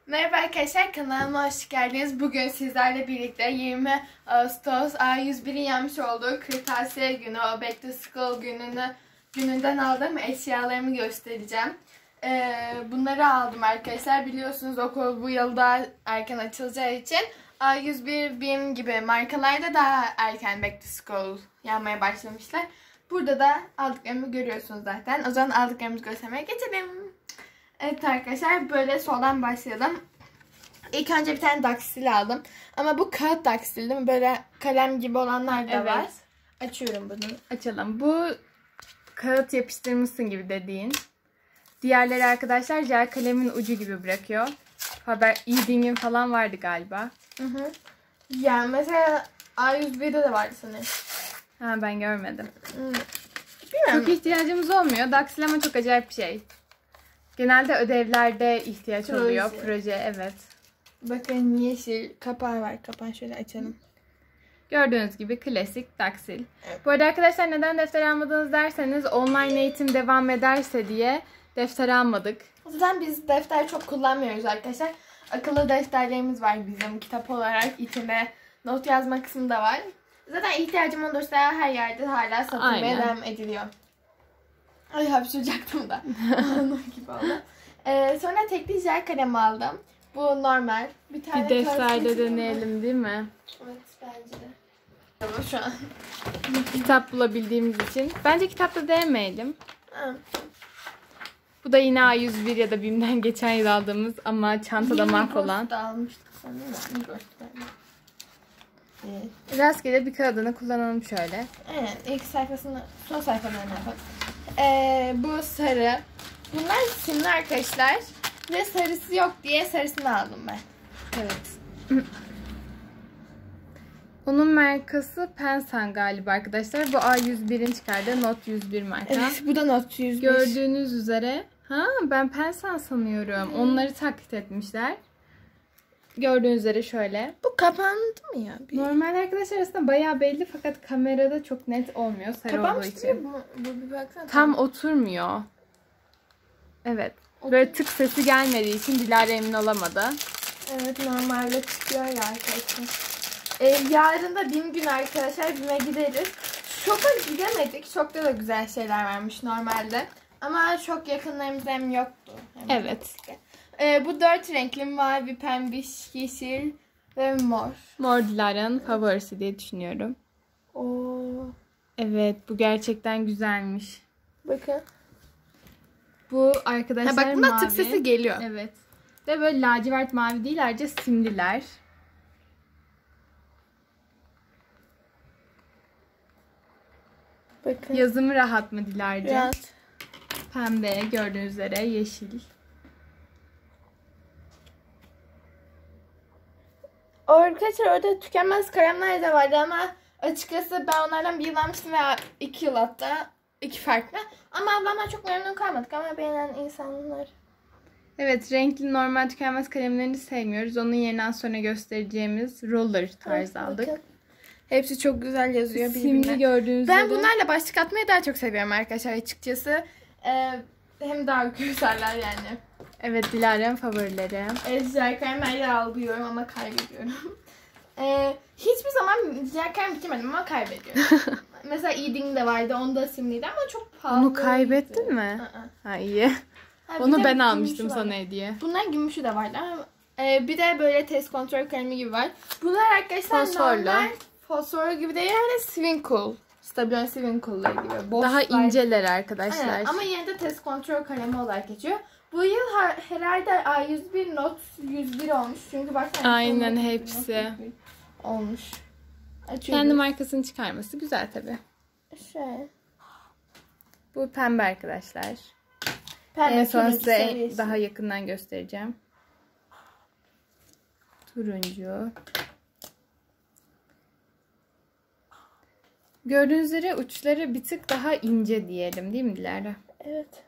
Merhaba arkadaşlar, kanalıma hoş geldiniz. Bugün sizlerle birlikte 20 Ağustos A101'in yapmış olduğu kırtasiye günü, o Back to School gününden aldığım eşyalarımı göstereceğim. Bunları aldım arkadaşlar. Biliyorsunuz okul bu yıl daha erken açılacağı için A101, BİM gibi markalarda daha erken Back to School yapmaya başlamışlar. Burada da aldıklarımı görüyorsunuz zaten. O zaman aldıklarımızı göstermeye geçelim. Evet arkadaşlar, böyle soldan başlayalım. İlk önce bir tane daksil aldım. Ama bu kağıt daksil değil mi? Böyle kalem gibi olanlar da var. Açıyorum bunu. Açalım. Bu kağıt yapıştırmışsın gibi dediğin. Diğerleri arkadaşlar jel kalemin ucu gibi bırakıyor. Haber E-Ding'in falan vardı galiba. Hı. Yani mesela A101'de de vardı sanırım. Ha, ben görmedim. Bilmiyorum. Çok ihtiyacımız olmuyor. Daksil ama çok acayip bir şey. Genelde ödevlerde ihtiyaç oluyor. Proje, evet. Bakın yeşil kapağı var. Kapağı şöyle açalım. Gördüğünüz gibi klasik daksil. Evet. Bu arada arkadaşlar neden defter almadınız derseniz online eğitim devam ederse diye defter almadık. Zaten biz defter çok kullanmıyoruz arkadaşlar. Akıllı defterlerimiz var bizim kitap olarak. İçinde not yazma kısmı da var. Zaten ihtiyacım olursa her yerde hala satılmaya devam ediliyor. Ay hapşıracaktım da. Onun gibi oldu. Sonra tekli jel kalem aldım. Bu normal. Bir tane bir defterde deneyelim değil mi? Evet bence de. Şu an. Kitap bulabildiğimiz için. Bence kitapta denemeyelim. Ha. Bu da yine A101 ya da BİM'den geçen yıl aldığımız ama çantada mahvolan. Migros'ta almıştık sanırım. Evet. Rastgele bir kağıdını kullanalım şöyle. Evet, ilk sayfasını, son sayfalarını yapalım. Bu sarı. Bunlar simli arkadaşlar. Ve sarısı yok diye sarısını aldım ben. Evet. Onun markası Pensan galiba arkadaşlar. Bu A101'in çıkardığı Not 101 marka. Evet, bu da Not 101. Gördüğünüz üzere. Ha, ben Pensan sanıyorum. Onları taklit etmişler. Gördüğünüz üzere şöyle. Bu kapandı mı ya? Normal arkadaşlar aslında bayağı belli fakat kamerada çok net olmuyor sarı olduğu için. Bu bir baksana. Tam oturmuyor. Evet. Böyle tık sesi gelmediği için Dilara emin olamadı. Evet, normalde çıkıyor ya arkadaşlar. Yarın da BİM günü arkadaşlar. BİM'e gideriz. Şok'a gidemedik. Şok'ta da güzel şeyler varmış normalde. Ama çok yakınlarımızda hem yoktu. Evet. Bu 4 renkli mavi, pembiş, yeşil ve mor. Mor Dilara'nın favorisi diye düşünüyorum. Oo. Evet, bu gerçekten güzelmiş. Bakın. Bu arkadaşlar bak buna mavi. tık sesi geliyor. Evet. Ve böyle lacivert mavi değil, ayrıca simliler. Bakın. Yazımı rahat mı Dilara'cığım? Rahat. Pembe, gördüğünüz üzere yeşil. Arkadaşlar orada tükenmez kalemler de vardı ama açıkçası ben onlardan bir yıl almıştım ve 2 yıl hatta. 2 farklı. Ama ablamdan çok memnun kalmadık ama beğenen insanlar. Evet, renkli normal tükenmez kalemlerini sevmiyoruz. Onun yerine az sonra göstereceğimiz roller tarzı aldık. Bakın. Hepsi çok güzel yazıyor birbirine. Simli gördüğünüz Ben üzere. bunlarla başlık atmayı daha çok seviyorum arkadaşlar açıkçası. Hem daha güzeller yani. Evet, Dilara'nın favorileri. Jel kalemlerle alıyorum ama kaybediyorum. Hiçbir zaman jel kalem bitirmedim ama kaybediyorum. Mesela E-Ding de vardı, onda simliydi ama çok pahalı. Onu kaybettin mi? Ha, iyi. Onu ben almıştım sana hediye. Bunların gümüşü de vardı ama bir de böyle test kontrol kalemi gibi var. Bunlar arkadaşlar fosforlu. Normal fosforlu gibi değil, yani Swinkle. Stabilen Swinkle'lar gibi. Daha inceler arkadaşlar. Aynen. Ama yine de test kontrol kalemi olarak geçiyor. Bu yıl herhalde A101 Not 101 olmuş. Çünkü baksana. Aynen, hepsi. Olmuş. Kendi markasını çıkarması güzel tabi. Şöyle. Bu pembe arkadaşlar. Pembe, en son turuncu size seviyesi. daha yakından göstereceğim. Turuncu. Gördüğünüz üzere uçları bir tık daha ince diyelim değil mi Dilara? Evet.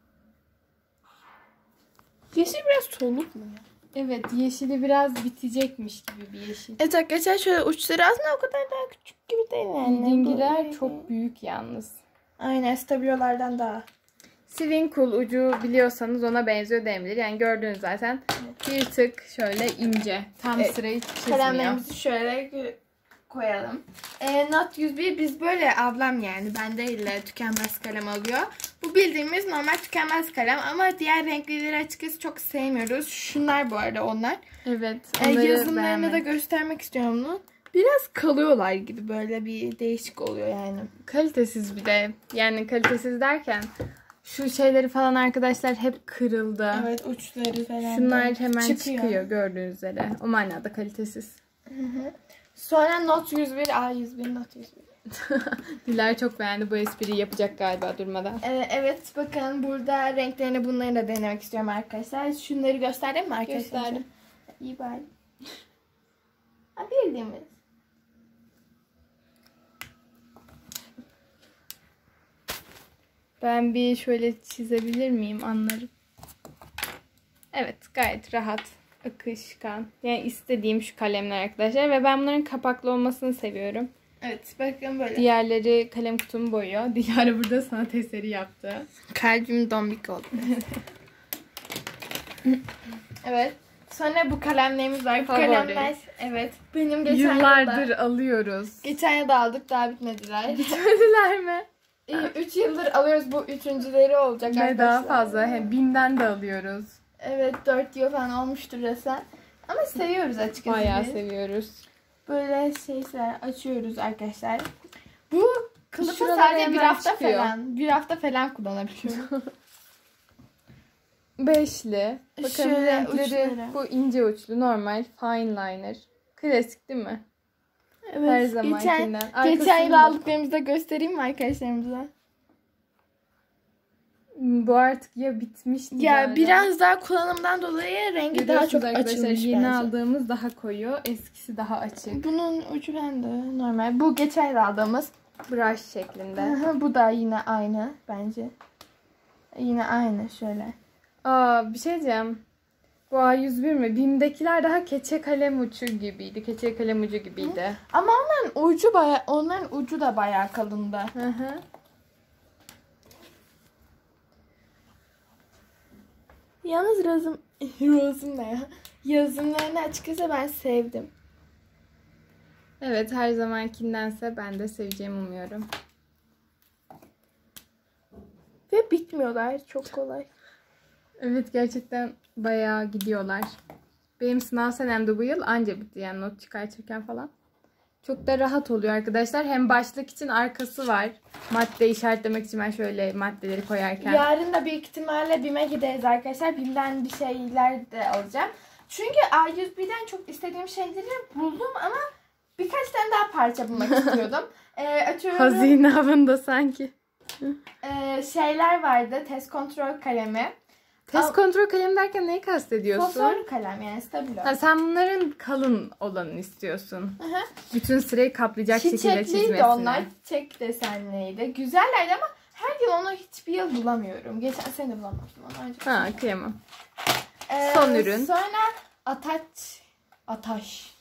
Yeşil biraz soluk mu ya? Evet, yeşili biraz bitecekmiş gibi bir yeşil. Evet arkadaşlar, şöyle uçları aslında o kadar daha küçük gibi değil yani. Dingiler çok büyük yalnız. Aynen, stabilolardan daha. Swing Cool ucu biliyorsanız ona benziyor denilir. Yani gördüğünüz zaten bir tık şöyle ince. Tam sırayı çizmiyor. Kalemlerimizi şöyle koyalım. Not 101 biz böyle ablam yani ben değil de tükenmez kalem alıyor. Bu bildiğimiz normal tükenmez kalem ama diğer renklileri açıkçası çok sevmiyoruz. Şunlar bu arada onlar. Evet. Yazımlarını da göstermek istiyorum bunu. Biraz kalıyorlar gibi böyle bir değişik oluyor yani. Kalitesiz bir de. Yani kalitesiz derken şu şeyleri falan arkadaşlar hep kırıldı. Evet uçları falan. Şunlar hemen çıkıyor gördüğünüz üzere. O manada kalitesiz. Sonra Not 101, A101, Not 101. Dilara çok beğendi bu espriyi yapacak galiba durmadan. Evet bakın burada renklerini bunları da denemek istiyorum arkadaşlar. Şunları gösterdim mi arkadaşlar? Gösterdim. İyi bari. Bildiğimiz. Ben bir şöyle çizebilir miyim anlarım. Evet gayet rahat, akışkan. Yani istediğim şu kalemler arkadaşlar. Ve ben bunların kapaklı olmasını seviyorum. Evet bakın böyle. Diğerleri kalem kutumu boyuyor. Diğeri burada sanat eseri yaptı. Kalbim dombik oldu. Evet. Sonra bu kalemlerimiz var. Bu kalemler evet. Benim geçen yıllardır yılda, alıyoruz. geçen yılda aldık daha bitmediler. Bitmediler mi? 3 yıldır alıyoruz. Bu üçüncüleri olacak Ve arkadaşlar. daha fazla. Hem BİM'den de alıyoruz. Evet 4 yıl falan olmuştur resmen. Ama seviyoruz açıkçası. Bayağı biz. seviyoruz. Böyle şeyler açıyoruz arkadaşlar. Bu kılıfı Şuralara sadece hemen bir hafta çıkıyor. falan. Bir hafta falan kullanabiliyorum. Beşli. Bakın Şöyle renkleri uçları. bu ince uçlu normal fine liner. Klasik değil mi? Evet. Her zamankinden. Geçen yıl Arkasında- aldıklarımızı da göstereyim mi arkadaşlarımıza? Bu artık ya bitmişti. Ya galiba. biraz daha kullanımdan dolayı rengi daha çok Arkadaşlar, açılmış yeni bence. aldığımız daha koyu, eskisi daha açık. Bunun ucu bende normal. Bu geçen yıl aldığımız. Brush şeklinde. Bu da yine aynı bence. Yine aynı şöyle. Aa bir şey diyeceğim. Bu A101 mi? BİM'dekiler daha keçe kalem ucu gibiydi. Keçe kalem ucu gibiydi. Ama onların ucu da bayağı kalındı. Hı hı. Yalnız Rose'um ne ya? Yazımlarını açıkçası ben sevdim. Evet her zamankindense ben de seveceğimi umuyorum. Ve bitmiyorlar çok kolay. Evet gerçekten bayağı gidiyorlar. Benim sınav senemde bu yıl anca bitti yani not çıkartırken falan. Çok da rahat oluyor arkadaşlar. Hem başlık için arkası var. Madde işaretlemek için ben şöyle maddeleri koyarken. Yarın da büyük ihtimalle BİM'e gideriz arkadaşlar. BİM'den bir şeyler de alacağım. Çünkü A101'den çok istediğim şeyleri buldum ama birkaç tane daha parça bulmak istiyordum. Atıyorum. Hazine avında sanki. Şeyler vardı. Test kontrol kalemi. Test kontrol kalemi derken neyi kastediyorsun? Fosforlu kalem yani stabilo. Ha, sen bunların kalın olanını istiyorsun. Hı hı. Bütün sırayı kaplayacak şekilde Çiçekliydi çizmesini. onlar. Çiçek desenliydi. Güzellerdi ama her yıl onu hiçbir yıl bulamıyorum. Geçen sene bulamamıştım onu. Ancak Ha kıyamam. Son ürün. Sonra Ataş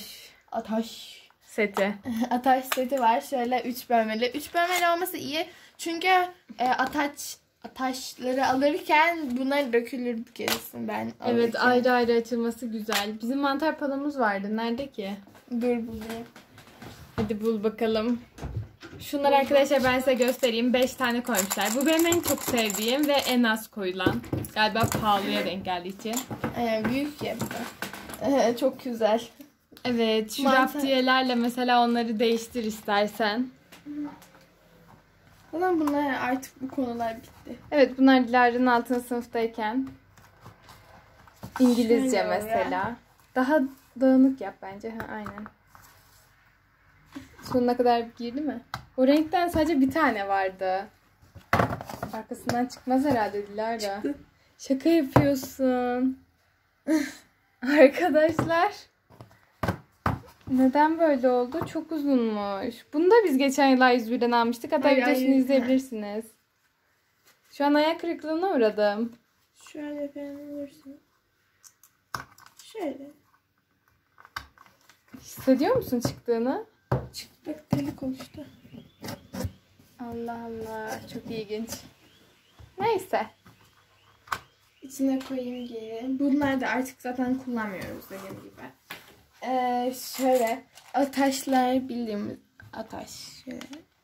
Seti. Ataş seti var. Şöyle 3 bölmeli. 3 bölmeli olması iyi. Çünkü ataşları alırken bunlar dökülür kesin ben Evet alırken. ayrı ayrı açılması güzel. Bizim mantar palamız vardı. Nerede ki? Dur bulayım. Hadi bul bakalım. Şunları arkadaşlar ben size göstereyim. 5 tane koymuşlar. Bu benim en çok sevdiğim ve en az koyulan. Galiba pahalıya denk geldiği için. Büyük ya bu da. Çok güzel. Evet şu Mantar- raptiyelerle mesela onları değiştir istersen. Ulan bunlar artık bu konular bitti. Evet bunlar Dilara'nın 6. sınıftayken. İngilizce Şöyle mesela. ya. Daha dağınık yap bence. Ha, aynen. Sonuna kadar girdi mi? O renkten sadece bir tane vardı. Arkasından çıkmaz herhalde Dilara. Çıktı. Şaka yapıyorsun. Arkadaşlar. Neden böyle oldu? Çok uzunmuş. Bunu da biz geçen yıl A101'den almıştık. Hatta Hayır, videosunu hayır. izleyebilirsiniz. Şu an ayak kırıklığına uğradım. Şöyle beğenirsin. Şöyle. Hissediyor musun çıktığını? Çıktık delik oluştu. Allah Allah. Çok ilginç. Neyse. İçine koyayım geri. Bunlar da artık zaten kullanmıyoruz dediğim gibi. Şöyle ataşlar bildiğimiz ataş. Şöyle.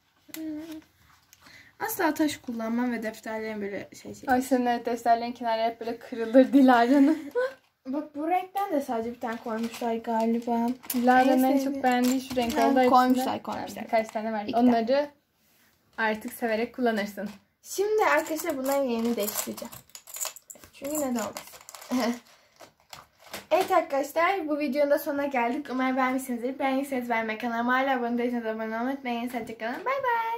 Asla ataş kullanmam ve defterlerin böyle şey. Ay senin defterlerin kenarları hep böyle kırılır Dilara'nın. Bak bu renkten de sadece bir tane koymuşlar galiba. Dilara'nın en çok beğendiği şu renk oldu. Koymuşlar. Birkaç tane var. İki Onları artık severek kullanırsın. Şimdi arkadaşlar bunların yerini değiştireceğim. Çünkü neden olmasın. Evet arkadaşlar bu videonun da sonuna geldik. Umarım beğenmişsinizdir. Beğendiyseniz beğenmeyi, kanalıma hala abone değilseniz abone olmayı unutmayın. Hoşçakalın. Bay bay.